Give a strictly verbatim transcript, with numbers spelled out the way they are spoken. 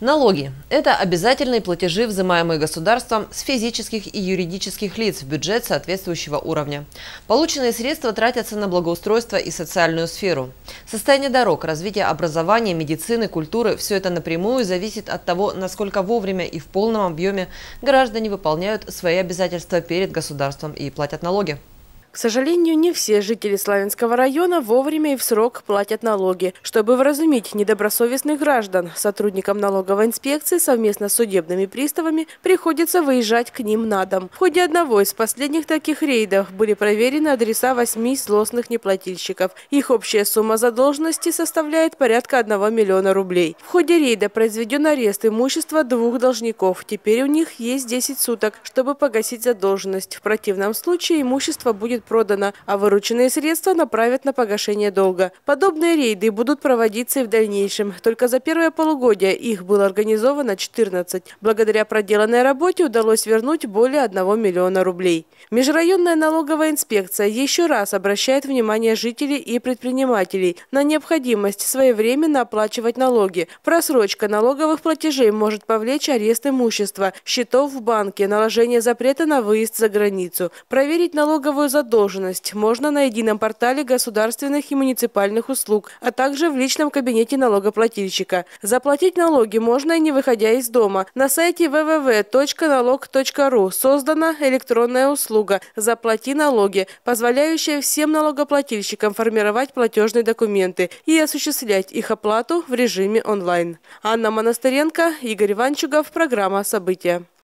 Налоги – это обязательные платежи, взимаемые государством с физических и юридических лиц в бюджет соответствующего уровня. Полученные средства тратятся на благоустройство и социальную сферу. Состояние дорог, развитие образования, медицины, культуры – все это напрямую зависит от того, насколько вовремя и в полном объеме граждане выполняют свои обязательства перед государством и платят налоги. К сожалению, не все жители Славянского района вовремя и в срок платят налоги. Чтобы вразумить недобросовестных граждан, сотрудникам налоговой инспекции совместно с судебными приставами приходится выезжать к ним на дом. В ходе одного из последних таких рейдов были проверены адреса восьми злостных неплательщиков. Их общая сумма задолженности составляет порядка одного миллиона рублей. В ходе рейда произведен арест имущества двух должников. Теперь у них есть десять суток, чтобы погасить задолженность. В противном случае имущество будет продано, а вырученные средства направят на погашение долга. Подобные рейды будут проводиться и в дальнейшем. Только за первое полугодие их было организовано четырнадцать. Благодаря проделанной работе удалось вернуть более одного миллиона рублей. Межрайонная налоговая инспекция еще раз обращает внимание жителей и предпринимателей на необходимость своевременно оплачивать налоги. Просрочка налоговых платежей может повлечь арест имущества, счетов в банке, наложение запрета на выезд за границу. Проверить налоговую задолженность Задолженность можно на едином портале государственных и муниципальных услуг, а также в личном кабинете налогоплательщика. Заплатить налоги можно и не выходя из дома. На сайте вэ вэ вэ точка налог точка ру создана электронная услуга «Заплати налоги», позволяющая всем налогоплательщикам формировать платежные документы и осуществлять их оплату в режиме онлайн. Анна Монастыренко, Игорь Ванчугов, программа «События».